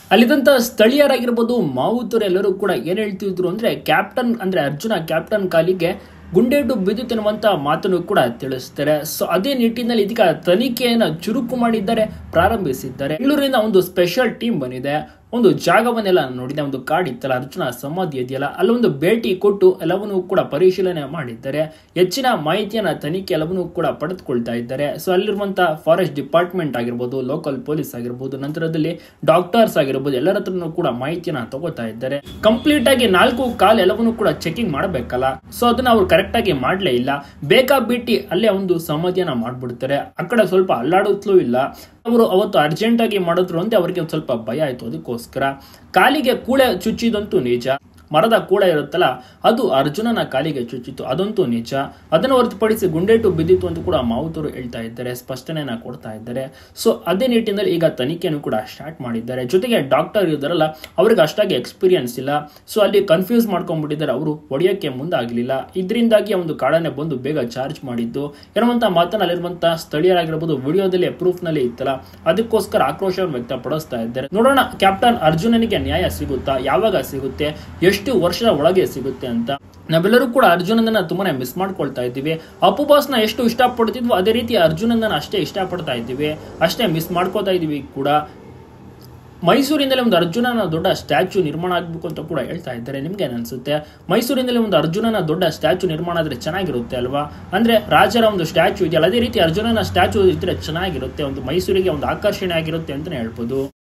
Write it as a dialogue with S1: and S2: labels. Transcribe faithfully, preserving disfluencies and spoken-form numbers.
S1: ಅಲ್ಲಿದ್ದಂತ ಸ್ಥಳೀಯರಾಗಿರ್ಬೋದು ಮಾವುತರು ಎಲ್ಲರೂ ಕೂಡ ಏನ್ ಹೇಳ್ತಿದ್ರು ಅಂದ್ರೆ ಕ್ಯಾಪ್ಟನ್ ಅಂದ್ರೆ ಅರ್ಜುನ ಕ್ಯಾಪ್ಟನ್ ಕಾಲಿಗೆ ಗುಂಡೇಟು ಬಿದ್ದಿತು ಎನ್ನುವಂತ ಮಾತನ್ನು ಕೂಡ ತಿಳಿಸ್ತಾರೆ. ಸೊ ಅದೇ ನಿಟ್ಟಿನಲ್ಲಿ ಇದೀಗ ತನಿಖೆಯನ್ನು ಚುರುಕು ಮಾಡಿದ್ದಾರೆ, ಪ್ರಾರಂಭಿಸಿದ್ದಾರೆ. ಬೆಂಗಳೂರಿನ ಒಂದು ಸ್ಪೆಷಲ್ ಟೀಮ್ ಬಂದಿದೆ, ಒಂದು ಜಾಗವನ್ನೆಲ್ಲ ನೋಡಿದೆ, ಒಂದು ಕಾಡಿತ್ತಲ್ಲ ಅರ್ಜುನ ಸಮಾಧಿ ಇದೆಯಲ್ಲ ಅಲ್ಲೊಂದು ಭೇಟಿ ಕೊಟ್ಟು ಎಲ್ಲವನ್ನೂ ಕೂಡ ಪರಿಶೀಲನೆ ಮಾಡಿದ್ದಾರೆ. ಹೆಚ್ಚಿನ ಮಾಹಿತಿಯನ್ನ ತನಿಖೆ ಎಲ್ಲವನ್ನೂ ಕೂಡ ಪಡೆದುಕೊಳ್ತಾ ಇದ್ದಾರೆ. ಸೊ ಅಲ್ಲಿರುವಂತಹ ಫಾರೆಸ್ಟ್ ಡಿಪಾರ್ಟ್ಮೆಂಟ್ ಆಗಿರ್ಬೋದು, ಲೋಕಲ್ ಪೊಲೀಸ್ ಆಗಿರ್ಬೋದು, ನಂತರದಲ್ಲಿ ಡಾಕ್ಟರ್ಸ್ ಆಗಿರ್ಬೋದು, ಎಲ್ಲರ ಹತ್ರನೂ ಕೂಡ ಮಾಹಿತಿಯನ್ನ ತಗೋತಾ ಇದ್ದಾರೆ. ಕಂಪ್ಲೀಟ್ ಆಗಿ ನಾಲ್ಕು ಕಾಲ್ ಎಲ್ಲವನ್ನೂ ಕೂಡ ಚೆಕಿಂಗ್ ಮಾಡಬೇಕಲ್ಲ, ಸೊ ಅದನ್ನ ಅವ್ರು ಕರೆಕ್ಟ್ ಆಗಿ ಮಾಡ್ಲೇ ಇಲ್ಲ. ಬೇಕಾ ಬಿಟ್ಟಿ ಅಲ್ಲೇ ಒಂದು ಸಮಾಧಿಯನ್ನ ಮಾಡ್ಬಿಡ್ತಾರೆ. ಆ ಕಡೆ ಸ್ವಲ್ಪ ಅಲ್ಲಾಡುತ್ತಲೂ ಇಲ್ಲ. ಅವರು ಅವತ್ತು ಅರ್ಜೆಂಟ್ ಆಗಿ ಮಾಡಿದ್ರು ಅಂತ ಅವರಿಗೆ ಒಂದು ಸ್ವಲ್ಪ ಭಯ ಆಯ್ತು. ಅದಕ್ಕೋಸ್ಕರ ಕಾಲಿಗೆ ಕೂಳೆ ಚುಚ್ಚಿದಂತೂ ನಿಜ, ಮರದ ಕೂಳೆ ಇರುತ್ತಲ್ಲ ಅದು ಅರ್ಜುನನ ಕಾಲಿಗೆ ಚುಚ್ಚಿತ್ತು, ಅದಂತೂ ನಿಜ. ಅದನ್ನು ಹೊರತುಪಡಿಸಿ ಗುಂಡೇಟು ಬಿದ್ದಿತ್ತು ಅಂತ ಕೂಡ ಮಾವುತರು ಹೇಳ್ತಾ ಇದ್ದಾರೆ, ಸ್ಪಷ್ಟನೆಯನ್ನ ಕೊಡ್ತಾ ಇದ್ದಾರೆ. ಸೊ ಅದೇ ನಿಟ್ಟಿನಲ್ಲಿ ಈಗ ತನಿಖೆಯನ್ನು ಕೂಡ ಸ್ಟಾರ್ಟ್ ಮಾಡಿದ್ದಾರೆ. ಜೊತೆಗೆ ಡಾಕ್ಟರ್ ಇದ್ದಾರಲ್ಲ ಅವ್ರಿಗೆ ಅಷ್ಟಾಗಿ ಎಕ್ಸ್ಪೀರಿಯನ್ಸ್ ಇಲ್ಲ, ಸೊ ಅಲ್ಲಿ ಕನ್ಫ್ಯೂಸ್ ಮಾಡ್ಕೊಂಡ್ಬಿಟ್ಟಿದ್ದಾರೆ, ಅವರು ಹೊಡೆಯೋಕ್ಕೆ ಮುಂದಾಗಲಿಲ್ಲ. ಇದರಿಂದಾಗಿ ಒಂದು ಕಾಡನ್ನೇ ಬಂದು ಬೇಗ ಚಾರ್ಜ್ ಮಾಡಿದ್ದು ಎನ್ನುವಂತ ಮಾತನ್ನ ಅಲ್ಲಿರುವಂತಹ ಸ್ಥಳೀಯರಾಗಿರ್ಬೋದು ವಿಡಿಯೋದಲ್ಲಿ ಪ್ರೂಫ್ ನಲ್ಲಿ ಇತ್ತಲ್ಲ, ಅದಕ್ಕೋಸ್ಕರ ಆಕ್ರೋಶವನ್ನು ವ್ಯಕ್ತಪಡಿಸ್ತಾ ಇದ್ದಾರೆ. ನೋಡೋಣ ಕ್ಯಾಪ್ಟನ್ ಅರ್ಜುನನಿಗೆ ನ್ಯಾಯ ಸಿಗುತ್ತಾ, ಯಾವಾಗ ಸಿಗುತ್ತೆ, ಎಷ್ಟು ವರ್ಷದ ಒಳಗೆ ಸಿಗುತ್ತೆ ಅಂತ. ನಾವೆಲ್ಲರೂ ಕೂಡ ಅರ್ಜುನನ್ನ ತುಂಬಾನೇ ಮಿಸ್ ಮಾಡ್ಕೊಳ್ತಾ ಇದ್ದೀವಿ. ಅಪ್ಪು ಬಾಸ್ನ ಎಷ್ಟು ಇಷ್ಟಪಡ್ತಿದ್ವು ಅದೇ ರೀತಿ ಅರ್ಜುನನ್ನ ಅಷ್ಟೇ ಇಷ್ಟಪಡ್ತಾ ಇದ್ದೀವಿ, ಅಷ್ಟೇ ಮಿಸ್ ಮಾಡ್ಕೋತಾ ಇದೀವಿ ಕೂಡ. ಮೈಸೂರಿನಲ್ಲಿ ಒಂದು ಅರ್ಜುನನ ದೊಡ್ಡ ಸ್ಟ್ಯಾಚ್ಯೂ ನಿರ್ಮಾಣ ಆಗಬೇಕು ಅಂತ ಕೂಡ ಹೇಳ್ತಾ ಇದ್ದಾರೆ. ನಿಮ್ಗೆ ಅನ್ಸುತ್ತೆ ಮೈಸೂರಿನಲ್ಲಿ ಒಂದು ಅರ್ಜುನನ ದೊಡ್ಡ ಸ್ಟ್ಯಾಚ್ಯೂ ನಿರ್ಮಾಣ ಆದ್ರೆ ಚೆನ್ನಾಗಿರುತ್ತೆ ಅಲ್ವಾ? ಅಂದ್ರೆ ರಾಜರ ಒಂದು ಸ್ಟ್ಯಾಚ್ಯೂ ಇದೆಯಲ್ಲ ಅದೇ ರೀತಿ ಅರ್ಜುನನ ಸ್ಟ್ಯಾಚ್ಯೂ ಇದ್ರೆ ಚೆನ್ನಾಗಿರುತ್ತೆ, ಒಂದು ಮೈಸೂರಿಗೆ ಒಂದು ಆಕರ್ಷಣೆ ಆಗಿರುತ್ತೆ ಅಂತಾನೆ ಹೇಳ್ಬೋದು.